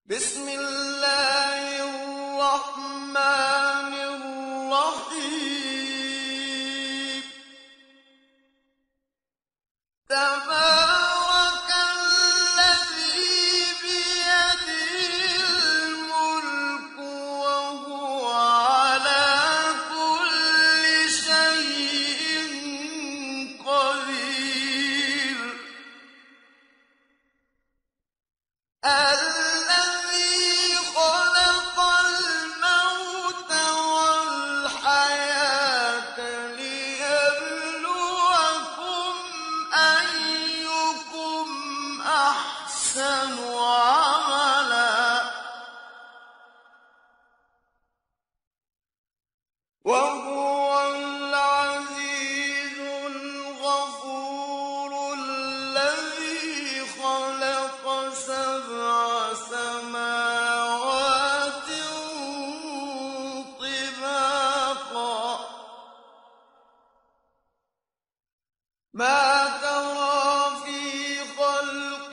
بسم الله الرحمن الرحيم تبارك الذي بيده الملك وهو على كل شيء قدير الذي خلق الموت والحياة ليبلوكم أيكم أحسن عملا وهو العزيز الغفور الذي خلق سبع سماوات طباقا ما ترى في خلق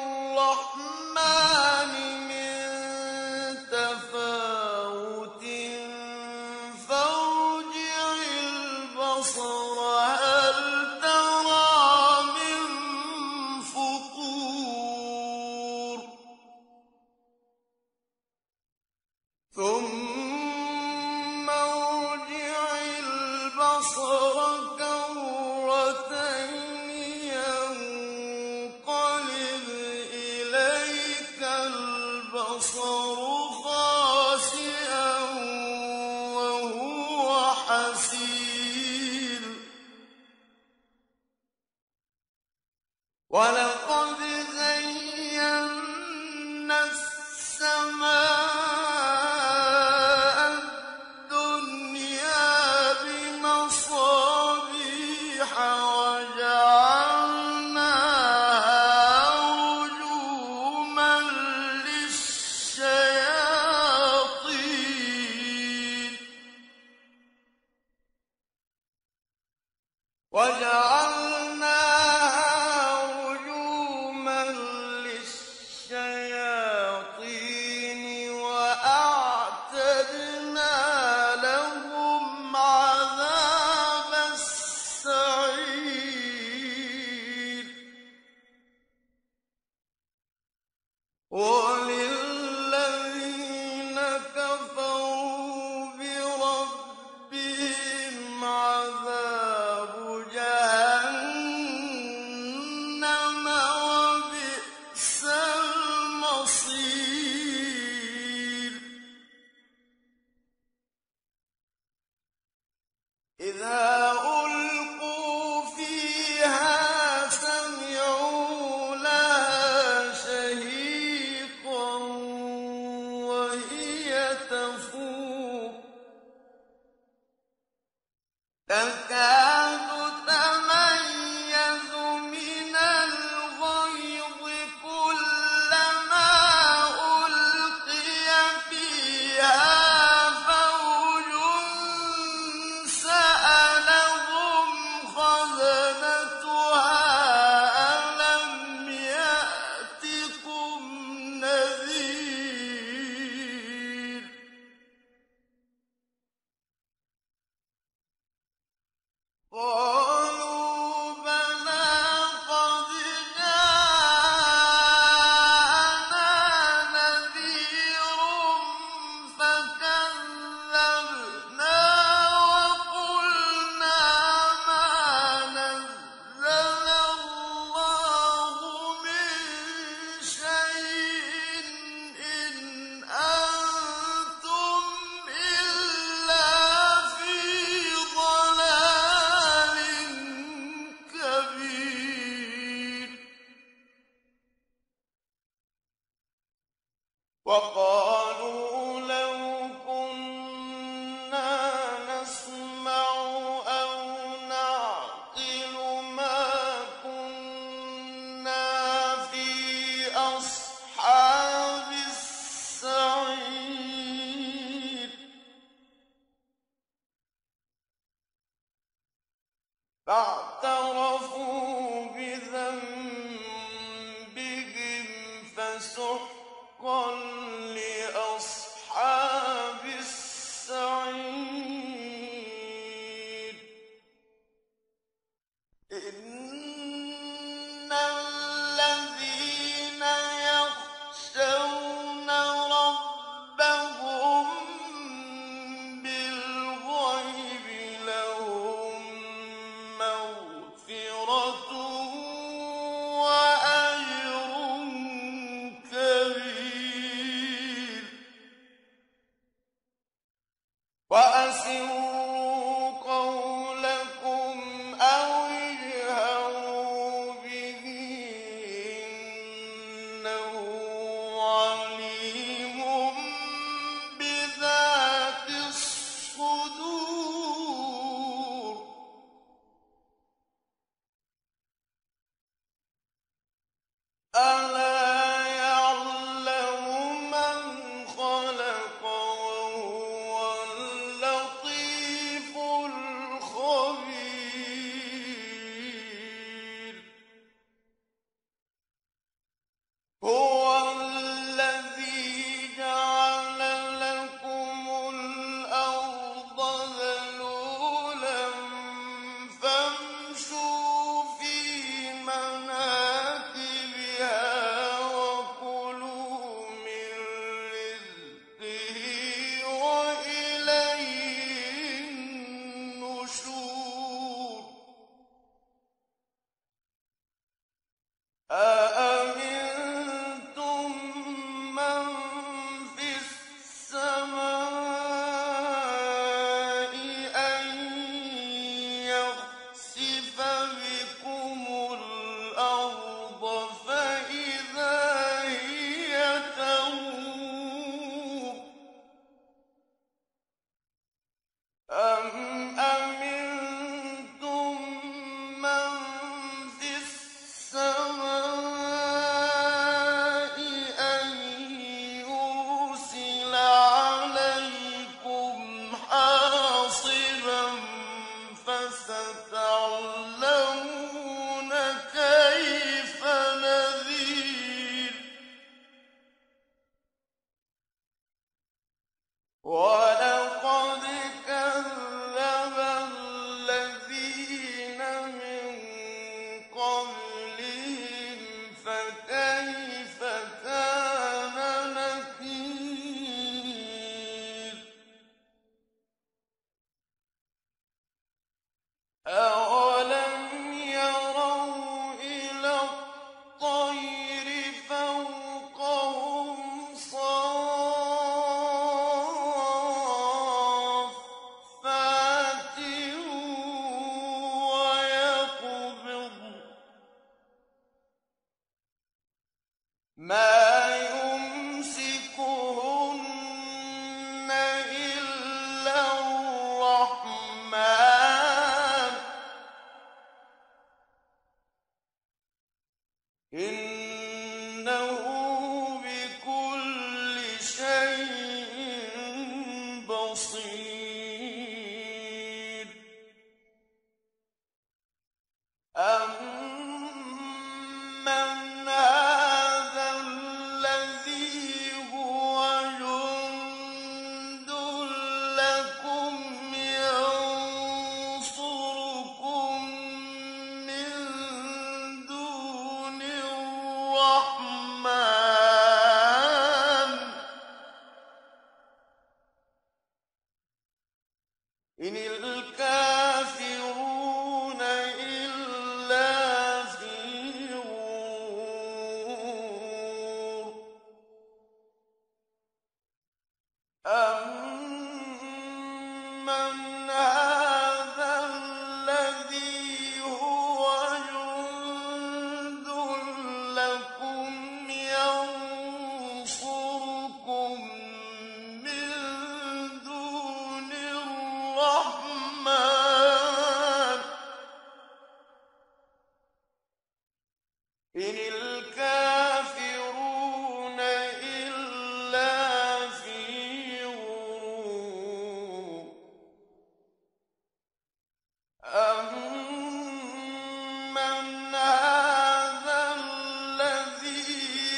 الرحمن من تفاوت فارجع البصر هل ترى من فطور ثم ارجع البصر كرتين ينقلب إليك البصر خاسئا وهو حسير ولقد زينا السماء الدنيا بمصابيح وجعلناها رجوما للشياطين وأعتدنا لهم عذاب السعير وللذين كفروا بربهم عذاب جهنم وبئس المصير إذا ألقوا فيها سمعوا لها شهيقا وهي تفور تكاد تميز من الغيظ كلما ألقي فيها فوج سألهم خزنتها ألم يأتكم نذير قالوا بلى قد جاءنا نذير فكذبنا وقلنا ما نزل الله من شيء إن أنتم إلا في ضلال كبير وقالوا لو كنا نسمع أو نعقل ما كنا في أصحاب السعير فاعترفوا بذنبهم فسحقا وَلَقَدْ كَذَّبَ الَّذِينَ مِن قَبْلِهِمْ فَكَيْفَ كَانَ نَكِيرِ أَوَلَمْ يَرَوْا إِلَى الطَّيْرِ فَوْقَهُمْ صَافَّاتٍ وَيَقْبِضْنَ مَا يُمْسِكُهُنَّ إِلَّا الرَّحْمَٰنُ ۚ إِنَّهُ بِكُلِّ شَيْءٍ بَصِيرٌ أَمَّنْ هَٰذَا الَّذِي هُوَ جُندٌ لَّكُمْ يَنصُرُكُم مِّن دُونِ الرَّحْمَٰنِ ۚ إِنِ الْكَافِرُونَ إِلَّا فِي غُرُورٍ أَمَّنْ هَٰذَا الَّذِي هُوَ جُندٌ لَّكُمْ يَنصُرُكُم مِّن دُونِ الرَّحْمَٰنِ ۚ إِنِ الْكَافِرُونَ إِلَّا فِي غُرُورٍ أَمَّنْ هَٰذَا الَّذِي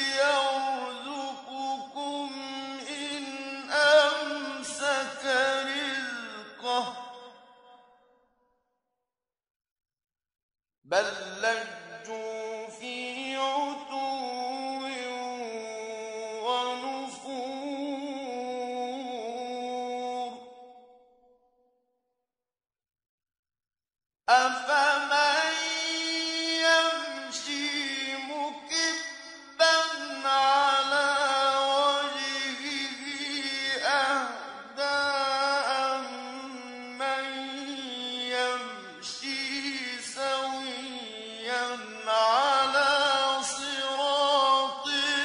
يَرْزُقُكُمْ إِنْ أَمْسَكَ رِزْقَهُ ۚ بَل لَّجُّوا فِي عُتُوٍّ وَنُفُورٍ أَفَمَن يَمْشِي مُكِبًّا عَلَىٰ وَجْهِهِ أَهْدَىٰ أَمَّن يَمْشِي سَوِيًّا عَلَىٰ صِرَاطٍ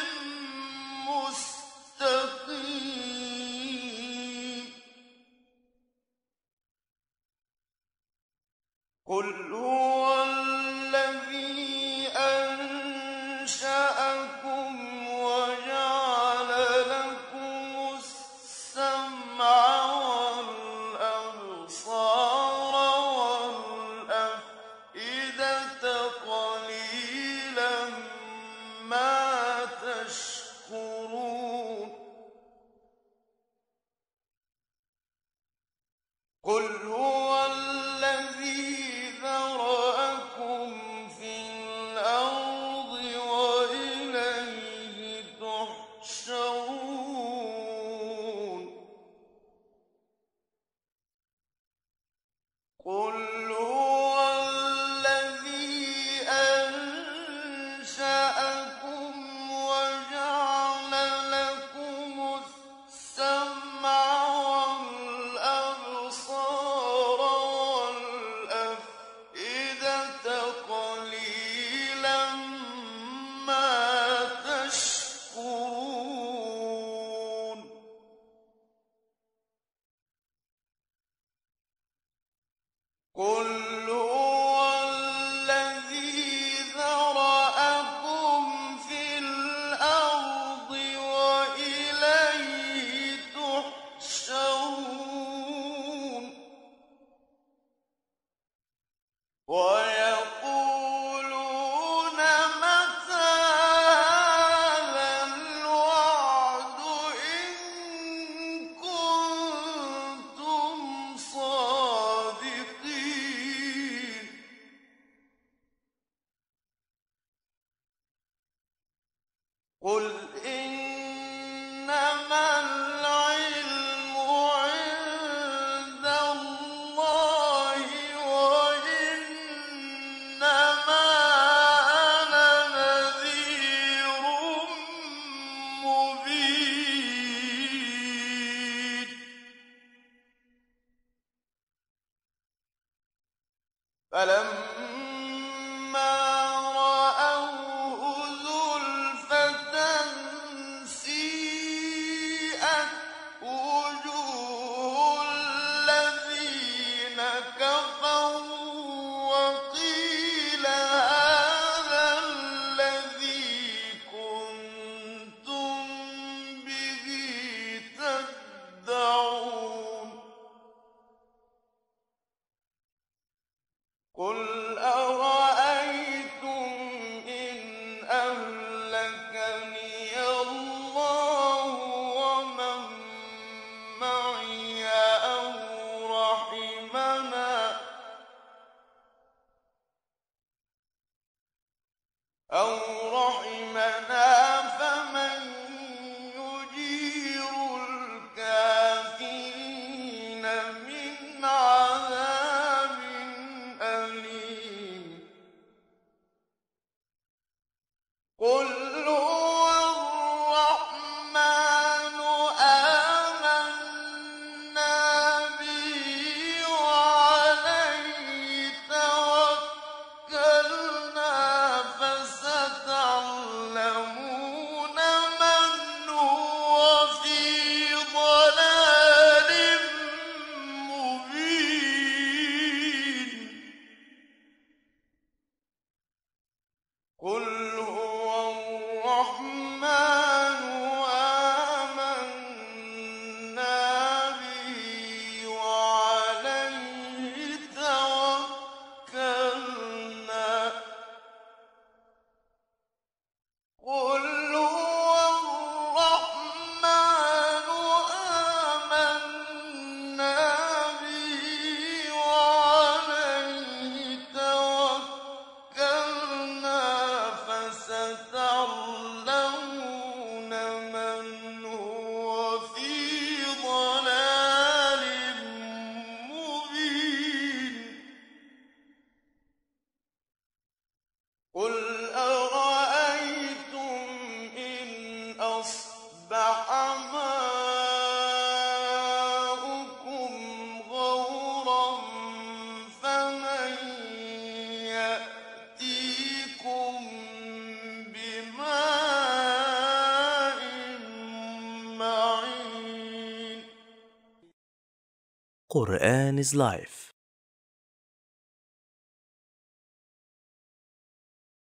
مُّسْتَقِيمٍ قُلْ هُوَ الَّذِي أَنشَأَكُمْ وَجَعَلَ لَكُمُ السَّمْعَ وَالْأَبْصَارَ وَالْأَفْئِدَةَ ۖ قَلِيلًا مَّا تَشْكُرُونَ قُلْ هُوَ الَّذِي ذَرَأَكُمْ فِي الْأَرْضِ وَإِلَيْهِ تُحْشَرُونَ قُلْ هُوَ الَّذِي أَنشَأَكُمْ وَجَعَلَ لَكُمُ السَّمْعَ وَالْأَبْصَارَ وَالْأَفْئِدَةَ ۖ قَلِيلًا مَّا تَشْكُرُونَ قُلْ هُوَ الَّذِي ذَرَأَكُمْ فِي الْأَرْضِ وَإِلَيْهِ تُحْشَرُونَ فلما رأوه زلفة سيئت وجوه الذين كفروا وقيل هذا الذي كنتم به تدعون قل أرأيتم إن أهلكني الله ومن معي أو رحمنا فمن يجير الكافرين من عذاب أليم قل هو الرحمن آمنا به وعليه توكلنا فستعلمون من هو في ضلال مبين قل هو الرحمن آمنا به وعليه توكلنا قل هو الرحمن آمنا به وعليه توكلنا فستعلمون من هو في ضلال مبين قل أرأيتم إن أصبح ماؤكم غورا فمن يأتيكم بماء معين. Quran is life.